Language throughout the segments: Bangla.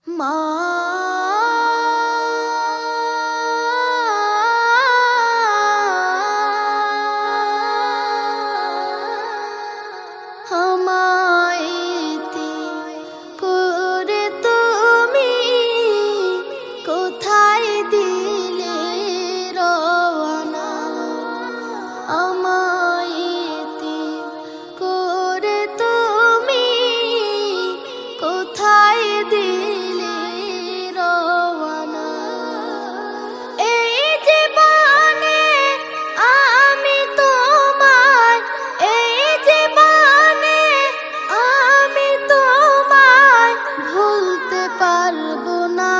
মা আমায়তে করে তুমি কোথায় দিলে রওনা আমায়তে করে তুমি কোথায় দিলে রওনা এই জীবনে আমি তোমায় এই জীবনে আমি তোমায় ভুলতে পারবো না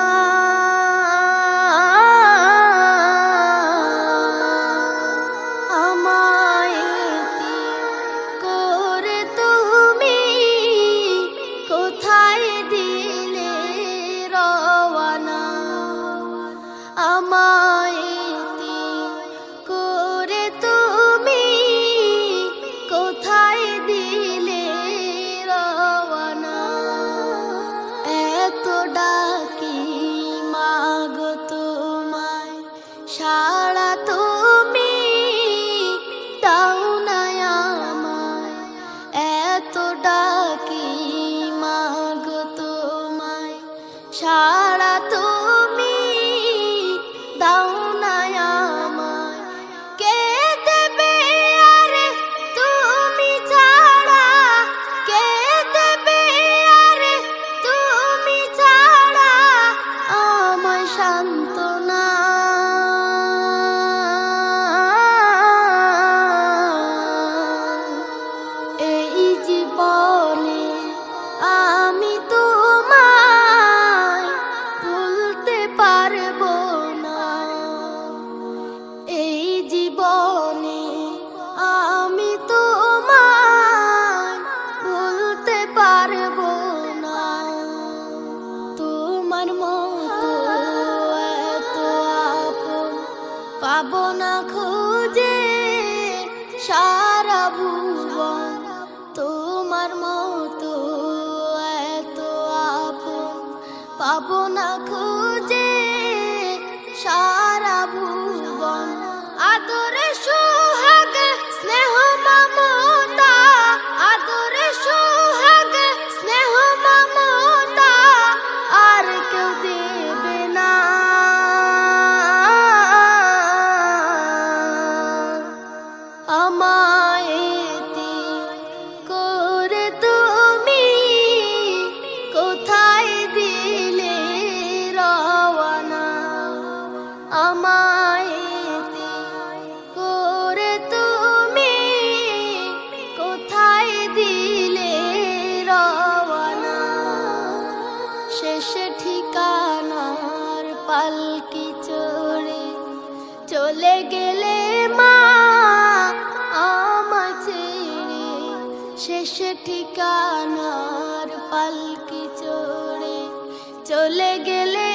আমায়তে করে তুমি কোথায় দিলে রওনা আমায়তে করে তুমি কোথায় দিলে রওনা এত ডাকি মাগো তোমায় সাড়া তুমি দাও না আমায় এত ডাকি মাগো তোমায় সাড়া তুমি দাও না আমায় কে দেবে আরে তুমি ছাড়া কে দেবে আরে তুমি ছাড়া আমায় সান্ত্বনা এই জীবনে আমি তোমায় ভুলতে পারবো না এই জীবনে আমি তোমায় ভুলতে পারবো না তোমার মতো এত আপন পাবো না খুঁজে সারা ভুবন তোমার মতো এত আপন পাবো না খুঁজে সারা ভুবন আদরে সোহাগ স্নেহ মমতা আদরে সোহাগ স্নেহ মমতা আর কেউ দেবে না আমায়তে করে তুমি কোথায় দিলে রওনা আমায়তে করে তুমি কোথায় দিলে রওনা শেষ ঠিকানার পালকি চড়ে চলে গেলে মা আমায় ছেড়ে শেষ ঠিকানার পালকি চড়ে চলে গেলে